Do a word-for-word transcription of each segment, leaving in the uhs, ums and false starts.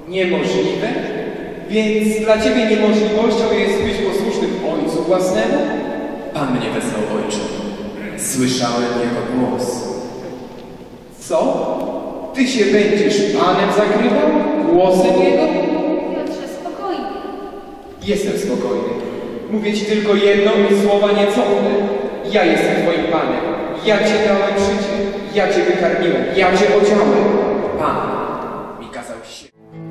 Niemożliwe? Więc dla ciebie niemożliwością jest być posłusznym ojcu własnemu? Pan mnie wezwał, ojcze. Słyszałem jego głos. Co? Ty się będziesz Panem zakrywał? Głosem Jego? Piotrze, spokojnie. Jestem spokojny. Mówię ci tylko jedno i słowa nie cofnę. Ja jestem twoim Panem. Ja cię dałem życie. Ja cię wykarmiłem. Ja cię odziałem. Pan mi kazał się.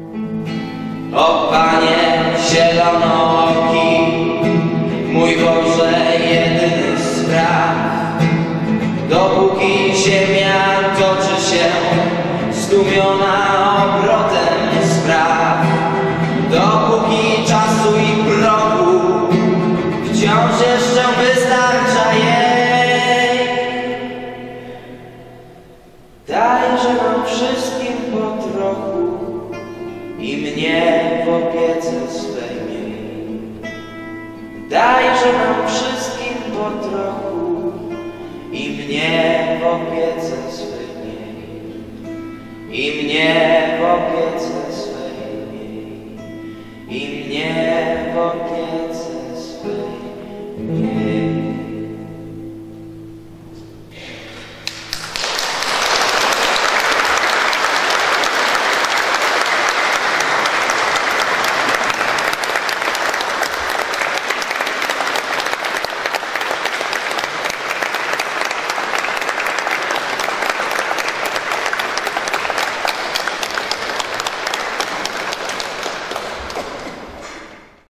O Panie zielonooki, mój Boże jedyny strach, dopóki ziemia toczy się zdumiona obrotem spraw, dopóki czasu i prochu wciąż jeszcze wystarcza jej, dajże nam wszystkim po trochu i mnie w opiece swej miej. Dajże nam wszystkim po trochu i mnie w opiece swej miej. I mnie w opiece